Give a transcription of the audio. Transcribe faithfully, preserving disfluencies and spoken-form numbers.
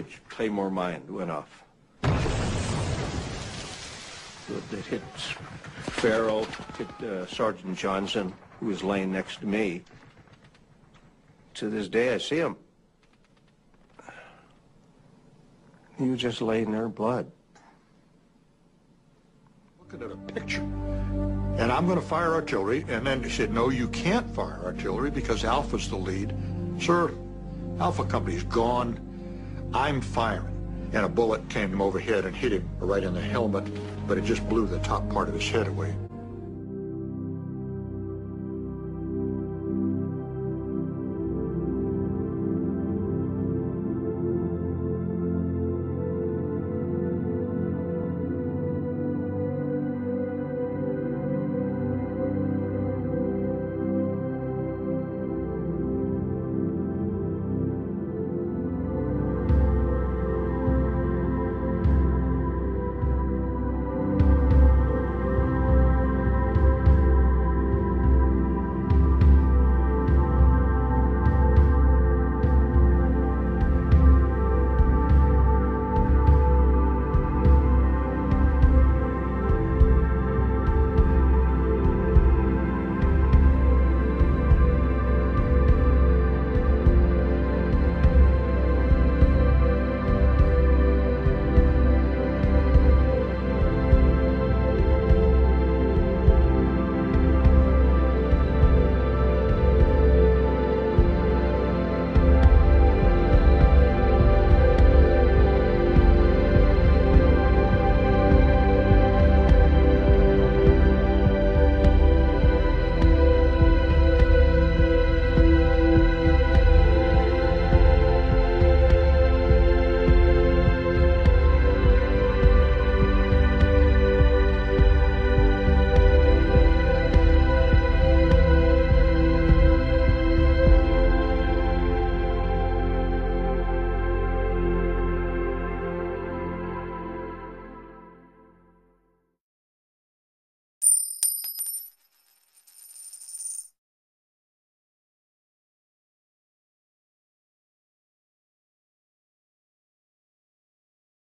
Claymore mine went off. It hit Farrell, hit uh, Sergeant Johnson, who was laying next to me. To this day, I see him. He was just laying there in blood. Looking at a picture. And I'm going to fire artillery. And then he said, no, you can't fire artillery because Alpha's the lead. Sir, Alpha Company's gone. I'm firing. And a bullet came overhead and hit him right in the helmet, but it just blew the top part of his head away.